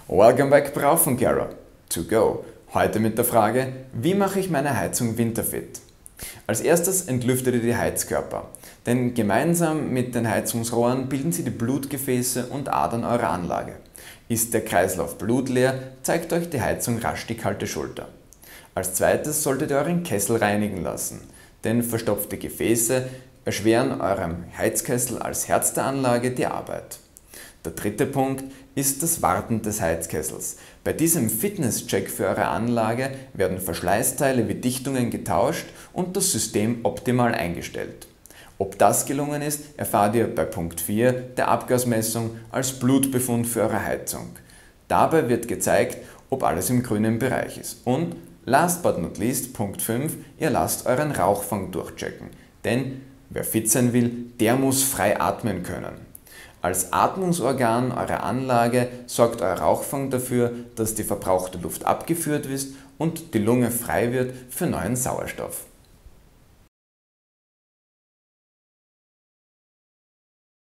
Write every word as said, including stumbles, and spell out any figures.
Welcome back, Brauf und Gera. To go. Heute mit der Frage, wie mache ich meine Heizung winterfit? Als erstes entlüftet ihr die Heizkörper, denn gemeinsam mit den Heizungsrohren bilden sie die Blutgefäße und Adern eurer Anlage. Ist der Kreislauf blutleer, zeigt euch die Heizung rasch die kalte Schulter. Als zweites solltet ihr euren Kessel reinigen lassen, denn verstopfte Gefäße erschweren eurem Heizkessel als Herz der Anlage die Arbeit. Der dritte Punkt ist das Warten des Heizkessels. Bei diesem Fitnesscheck für eure Anlage werden Verschleißteile wie Dichtungen getauscht und das System optimal eingestellt. Ob das gelungen ist, erfahrt ihr bei Punkt vier der Abgasmessung als Blutbefund für eure Heizung. Dabei wird gezeigt, ob alles im grünen Bereich ist. Und last but not least, Punkt fünf, ihr lasst euren Rauchfang durchchecken. Denn wer fit sein will, der muss frei atmen können. Als Atmungsorgan eurer Anlage sorgt euer Rauchfang dafür, dass die verbrauchte Luft abgeführt wird und die Lunge frei wird für neuen Sauerstoff.